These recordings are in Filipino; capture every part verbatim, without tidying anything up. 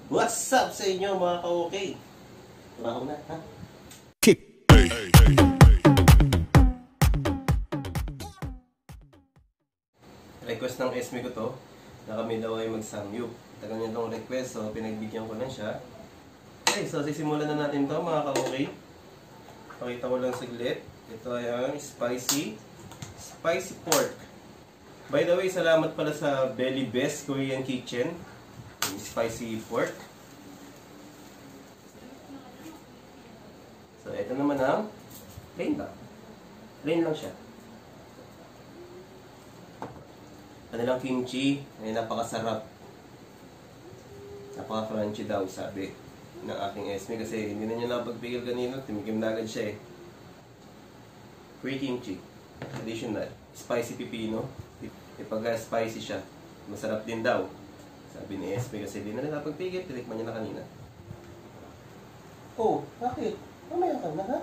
What's up sa inyo mga ka-okay? Trabaho na, ha? Kick. Hey, hey, hey, hey. Request ng Esme ko to, na kami daw ay mag-samyup. Tagal niya itong request, so pinagbigyan ko lang siya. Okay, so sisimulan na natin to mga ka-okay. Pakita ko lang saglit. Ito ay ang spicy, spicy pork. By the way, salamat pala sa Belly Best Korean Kitchen. Spicy pork. So, ito naman ang plain ba? Plain lang siya. Kanilang kimchi ay napakasarap. Napaka-crunchy daw, sabi ng aking Esme kasi hindi na niya napagpigil kanina. Tumigim na agad siya eh. Free kimchi. Additional. Spicy pipino. Ipag spicy siya. Masarap din daw. Sabi ni Esme kasi hindi na rin napagpigil. Tinikman niya na kanina. Oh, bakit? Mamaya ka na ha?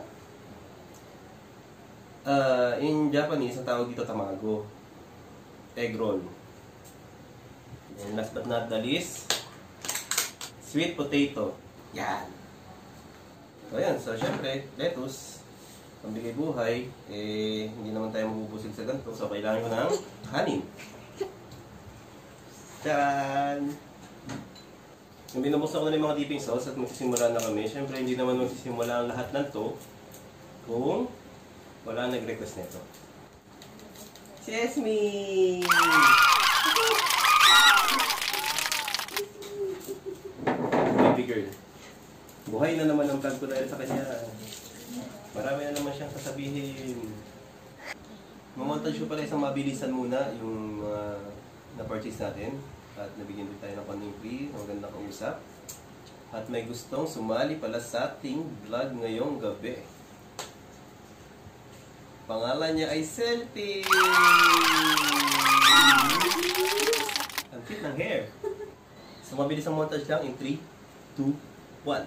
Uh, in Japanese, ang tawag dito tamago. Egg roll. And last but not the least, sweet potato. Yan. So yan. So syempre, lettuce. Pambigay buhay. Eh, hindi naman tayo mabubusil sa ganito. So kailangan ko ng kanin. Tcharan! Yung binubos ako na yung mga dipping sauce at magsisimula na kami. Syempre, hindi naman magsisimula ang lahat ng to kung wala nag-request nito. Si Esme! Baby girl. Buhay na naman ang vlog ko dahil sa kanya. Marami na naman siyang sasabihin. Mamontage ko pala isang mabilisan muna yung uh, na-purchase natin. At nabigyan din tayo ng konting free. Magandang kausap. At may gustong sumali pala sa ating vlog ngayong gabi. Pangalan niya ay Selfie! Ang cute ng hair. So mabilis ang montage lang in three, two, one.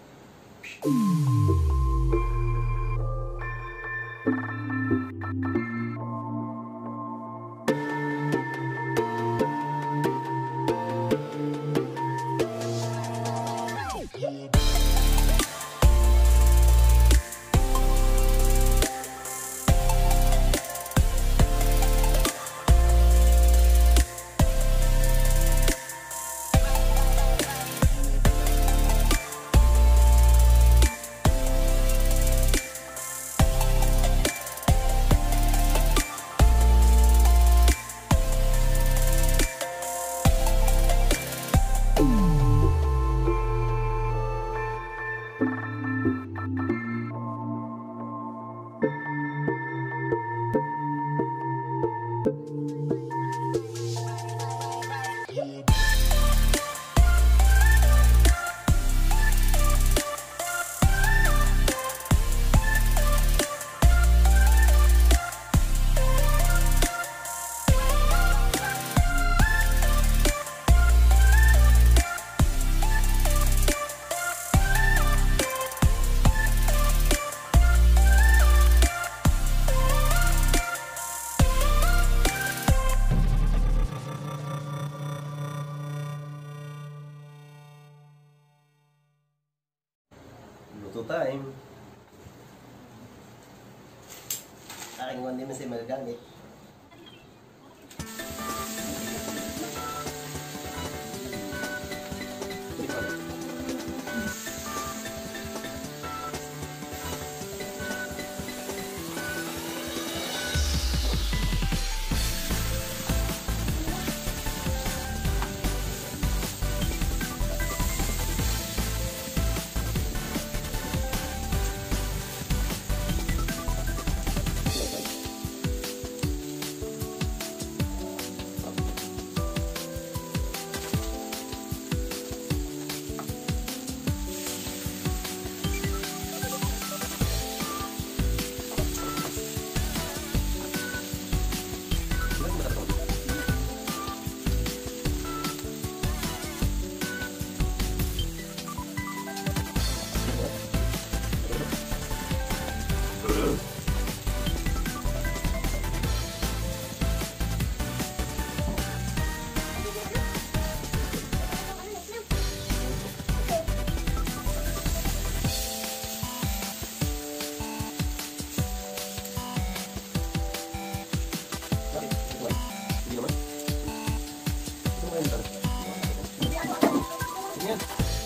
Luto time. Aking one din na siya magagamit. Yan.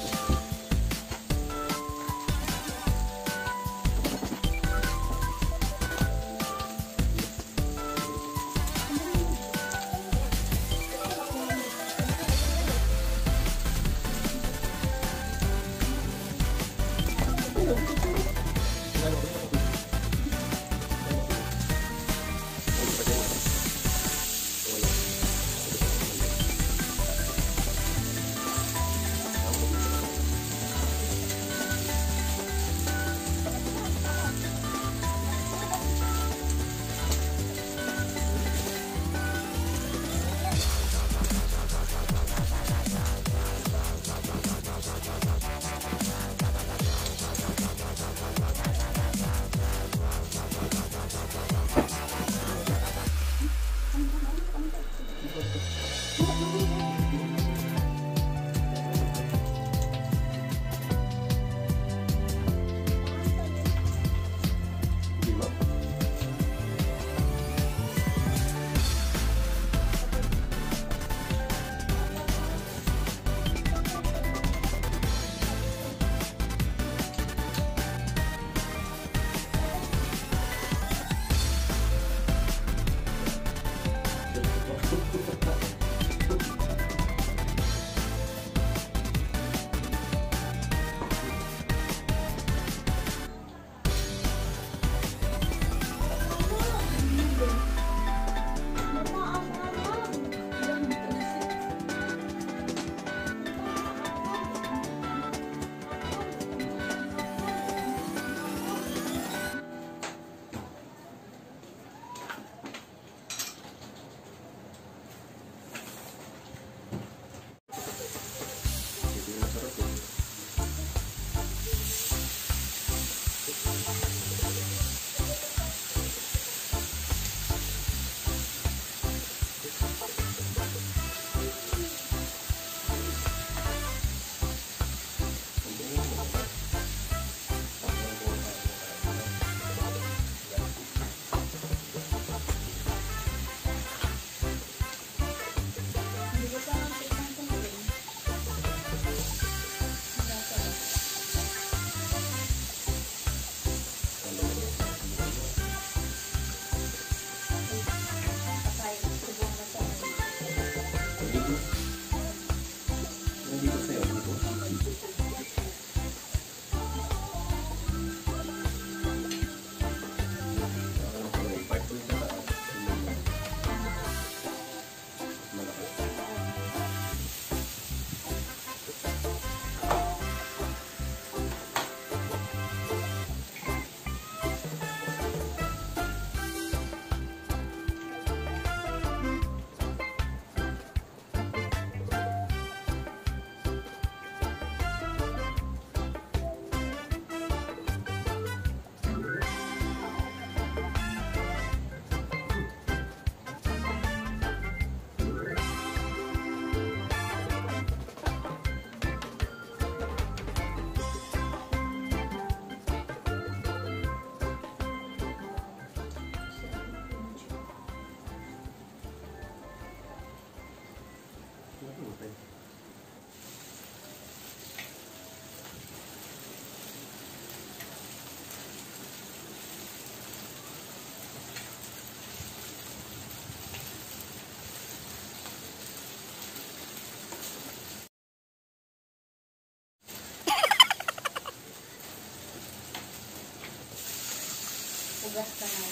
Hugas kamay.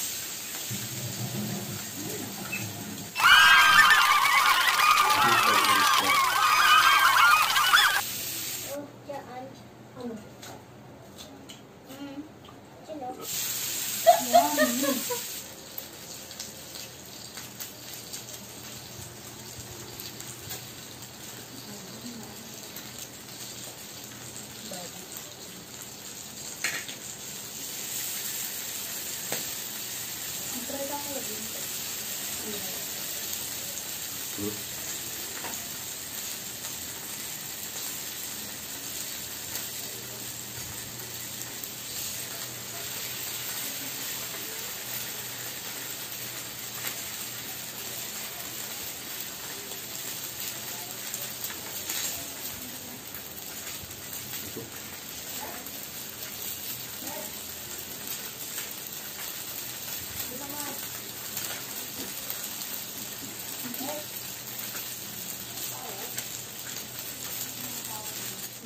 Oh, dyan. Ano? Hmm. Sino? Yan.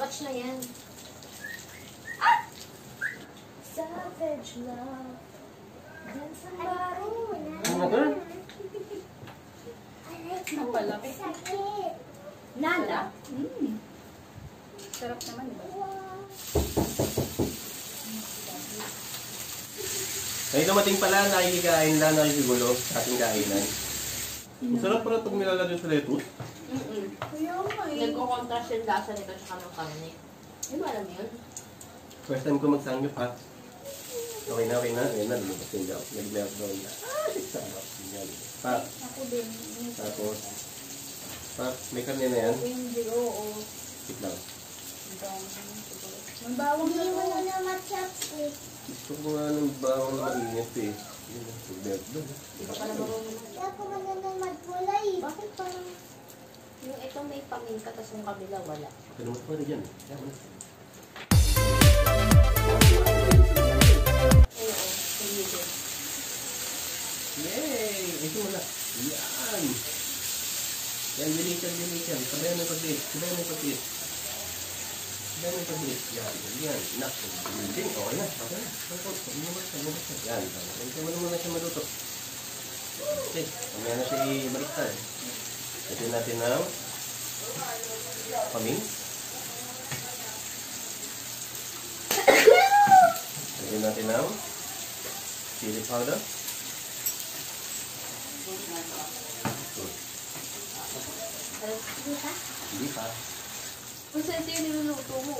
Batch na yan. Savage love. Dance sa baro. Ano ba? Napalaki. Sakit. Nala? Mm. Sarap naman, diba? Ay, dumating pala, nakikikain lang, nakikigulo sa ating kainan. Ang sarap pala pag nilalagay sa lettuce. Mm-mm. Kuya, may... Nagko-contrast yung lasa nito sa ng karne. Hindi mo alam yun? First time ko magsangyup ha. Okay na, okay na. Ayun na, lumabas yung job. Nag-meltdown na. Ah, sarap. Yan. Pak. Ako din. Tapos, pak, may karne na yan. Windigo o... Sit lang. Mabawang na mo na ma-chopstick. Gusto ko nga ng bawang na mainit eh. Yun, nag-meltdown. Hindi ka pala marunong. Kaya ako magandang magkulay. Bakit parang... Yung ito may paminta, tapos yung kabila wala. Pero mas pa rin yan. Kaya mo na. Ay, oo. Hindi din. Yay! Ito mo na. Yan! Yan, dilikan, dilikan. Sabayan mo yung pag-bit. Sabayan mo yung pag-bit. Sabayan mo yung pag-bit. Yan, yan. Nak, ding. Okay na. Okay na. Lumabas na, lumabas na. Yan. Hintay mo na muna siya maluto. Okay. Mamaya na siya ibaliktad. Ito natin ng paming. Ito natin ng chili powder. Hindi ka? Hindi pa. Kung saan ito yung niluluto mo?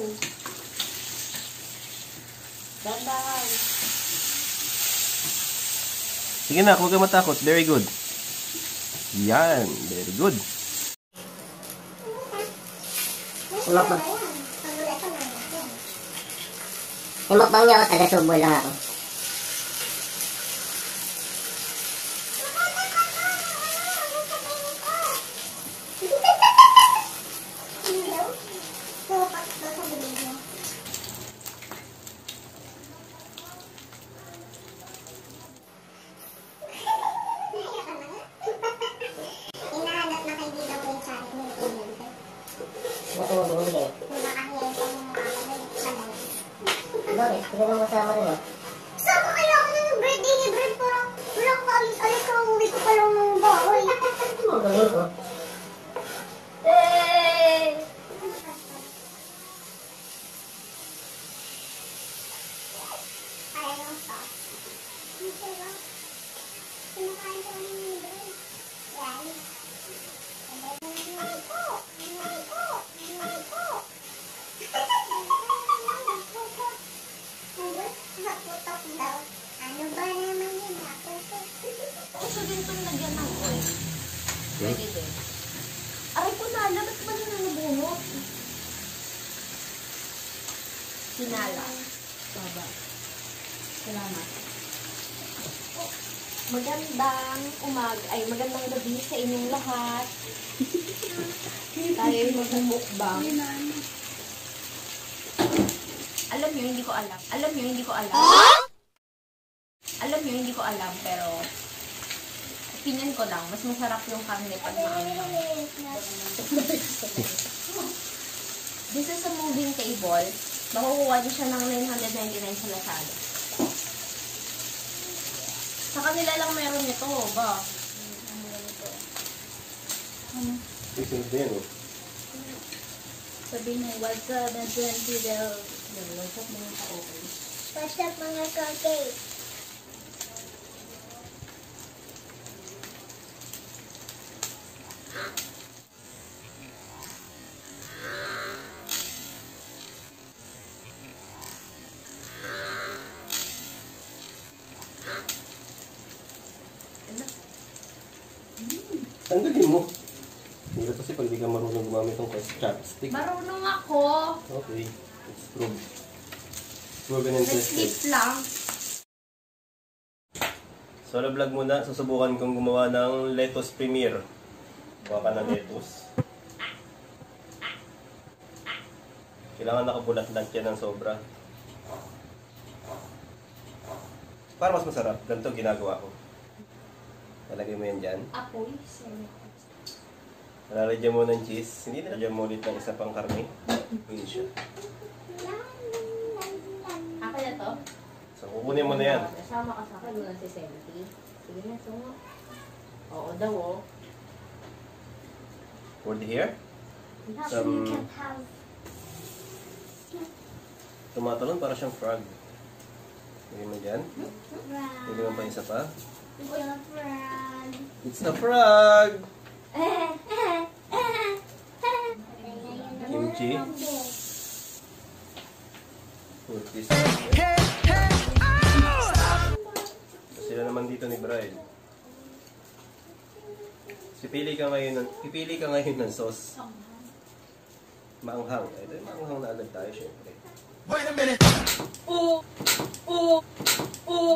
Dandahan. Sige na, huwag kang matakot. Very good. Yan. Very good. Yung mukbang. Yung mukbang niya ako, taga-subo lang ako. Hinahanap na kaibigan ko yung chat mo. Buti mo bumili. Nakakahiyan pa yung makakabalik. Bakit? Pinanong mo sa rin eh. Saan ko kaya ako ng birthday ni Brad? Parang wala ko alis-alis ka. Uwi ko pa lang ng bahay. Ano mo gawin ko? Eh! Kaya lang pa. Hindi lang. Kinakain ko lang ni Brad. Yan. Sabay ko. Ko. Ko. Naputok daw. Ano ba naman yun? Naputok. Gusto din itong lagyan ng oil. Okay. Pwede din. Aray ko na, ba't ba nila nabunot? Sinala. Baba. Salamat. Magandang umag, ay magandang gabi sa inyong lahat. Tayo ay magmumukbang. Alam nyo, hindi ko alam. Alam nyo, hindi ko alam. Alam nyo, hindi ko alam, pero opinion ko lang, mas masarap yung karne pag maanghang. This is a moving table. Makukuha niyo siya ng nine ninety-nine sa Lazada. Sa kanila lang meron nito, ba? Isunod na yan, oh. Sabihin mo, what's up, and twenty daw. What's up, mga ka-okay. What's up mga kakay? Tanggalin mo. Hindi kasi pag di ka marunong gumamit ng chopstick. Marunong ako. Okay. It's proved. Proven and Let's tested. sleep lang. So, na vlog muna. Susubukan kong gumawa ng lettuce premier. Kuha ka ng lettuce. Kailangan nakabulat-lat yan ng sobra. Para mas masarap. Ganito ginagawa ko. Talagay mo yan dyan. Apoy. Lalagyan mo ng cheese. Hindi nalagyan mo ulit ng isa pang karne. Hindi siya. Ako na to? So, kukunin mo na yan. Kasama ka sa akin muna si Senti. Sige na, tungo. Oo daw, oh. For the hair. Some tumatalon para siyang frog. Lagyan mo dyan. Lagyan mo pa isa pa. It's a frog! Kimchi. Put this in here. Sila naman dito ni Bride. Pipili ka ngayon ng, pipili ka ngayon ng sauce. Maanghang. Ito yung maanghang na agad tayo, syempre. Wait a minute. Oo! Oo! Oo!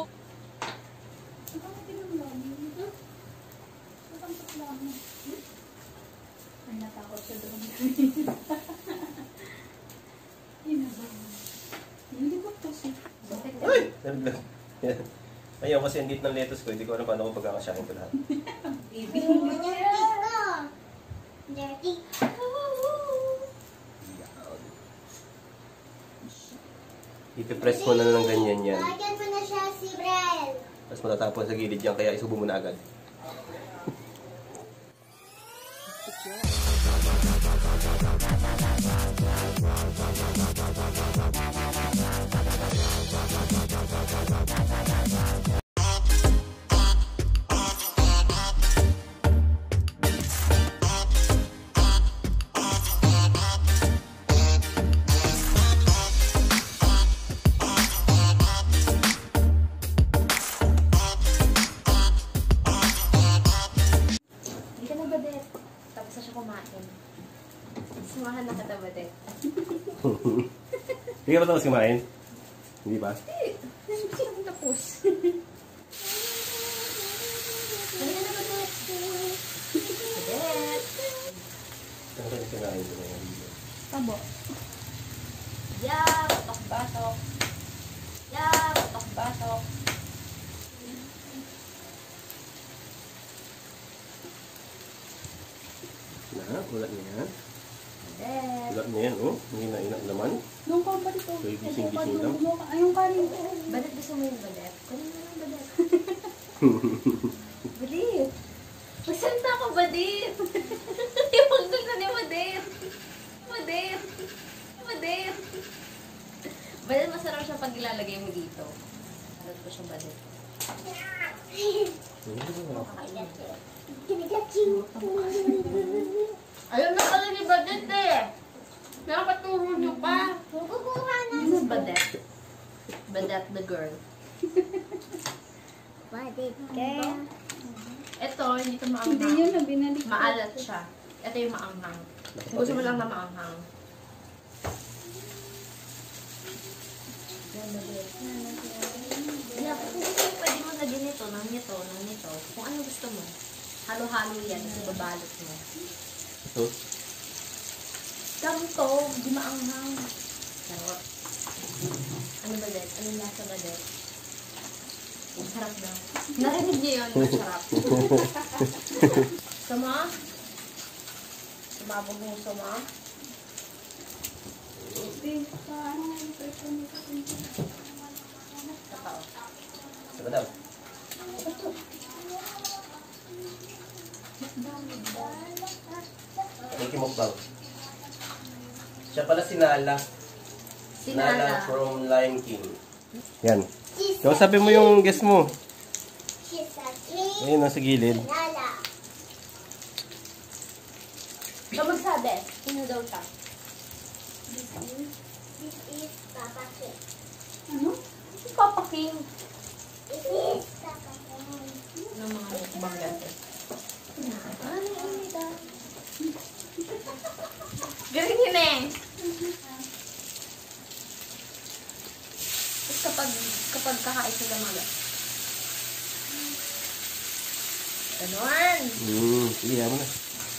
Ay, natakot siya doon. Hindi ba kasi? Ay! Nalaglag. Yan. Ayaw kasi ang liit ng lettuce ko, hindi ko alam paano ko pagkakasyahin ko lahat. Dirty. Ipipress mo na ng ganyan yan. Lagyan mo na siya si Brel. Tapos matatapon sa gilid yan, kaya isubo mo na agad. Hindi ka na badet. Tapos na siya kumain. Sumahan na kita badet. Hindi ka ba tapos kumain? Hindi ba? Sino tapos? Hindi ka na badet. Badet. Ano ka kinain ko na yan? Tabo. Yeah, batok batok. Yeah, batok batok. Na, ulat niya yan. Badet. Ulat niya yan, oh. Hindi na inak naman. Yung ka ba dito? So, gising-gising lang. Ay, yung kanin. Badet, gusto mo yung badet? Kunin mo yung badet. Badet. Magsalita ko, badet. Yung pagdul na ni badet. Badet. Badet. Badet, masarap siya pag ilalagay mo dito. Badet ko siya badet. Ayun na pala ni badet eh. Nakapaturo niyo pa. Kukuha na. This is badet. Badet the girl. Badet girl. Ito, hindi ito Hindi maanghang. yun na binalik ko. Maalat siya. Ito yung maanghang. Gusto mo lang na maanghang. Yan, badet. Yeah, kung gusto mo, pwede mo lagyan nito, ng nito, ng nito. Kung ano gusto mo. Halo-halo yan, kasi babalot mo. Ito. Ganito, di maanghang. Charot. Ano ba, Det? Anong lasa ba, Det? Masarap na. Narinig niyo yun, masarap. Sama? Sumabog mo sama? Kakao. Saka daw. Mickey Mukbang. Siya pala si Nala. Sinala. from Lion King. Yan. Kausapin mo yung guest mo. She's a tree. Ayun, nasa gilid. Nala. Ikaw magsabi. Sino daw siya? This is, this is Papa King. Ano? Si Papa King. This is Papa King. Ng mga mukbang ganito. Ano yung umida? Galing yun eh. Tapos kapag, kapag kakain sila mga ganon. Hmm, sige, mo na.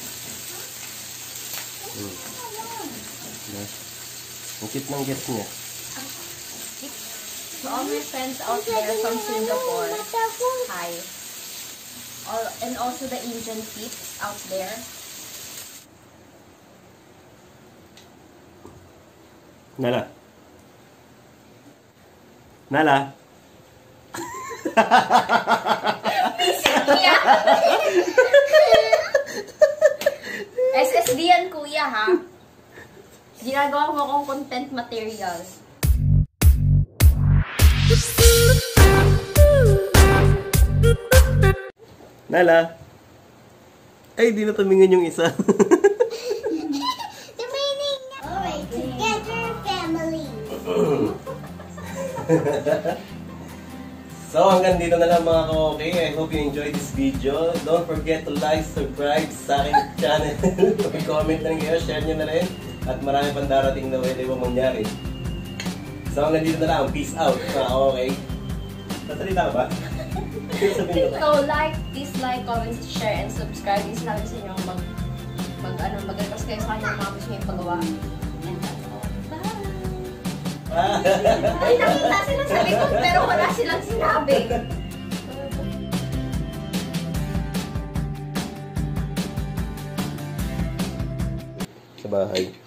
Hmm. Yes. Ang cute ng guest niya. To all my friends out there from Singapore, hi. All, and also the Indian peeps out there. Nala. Nala. Kuya. S S D yan, kuya, ha? Ginagawa mo akong content material. Nala. Ay, di na tumingin yung isa. Tumingin na. Alright, together family. So, hanggang dito na lang mga ka-okay. I hope you enjoyed this video. Don't forget to like, subscribe sa aking channel. Comment na rin kayo, share nyo na rin. At marami pang darating na pwede mo mangyari. So, hanggang dito na lang. Peace out mga ka-okay. Tasalita ka ba? Sabihin ko. So, like, dislike, comment, share, and subscribe. Yung sinabi sa inyo mag, mag, ano, mag-request kayo sa kanya mga gusto nyo yung pagawa. And that's all. Bye! Ay, nakita sila sa likod, pero wala silang sinabi. Sa bahay.